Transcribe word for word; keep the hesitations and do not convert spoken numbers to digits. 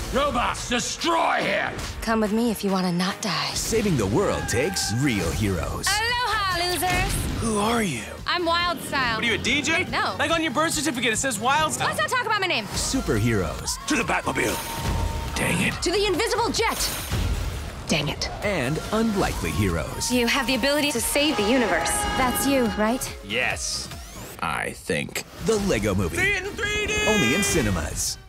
Robots, destroy him! Come with me if you want to not die. Saving the world takes real heroes. Aloha, losers! Who are you? I'm Wild Style. What are you, a D J? No. Like on your birth certificate, it says Wild Style. Let's not talk about my name. Superheroes. To the Batmobile. Dang it. To the invisible jet. Dang it. And unlikely heroes. You have the ability to save the universe. That's you, right? Yes. I think. The Lego Movie. See it in three D! Only in cinemas.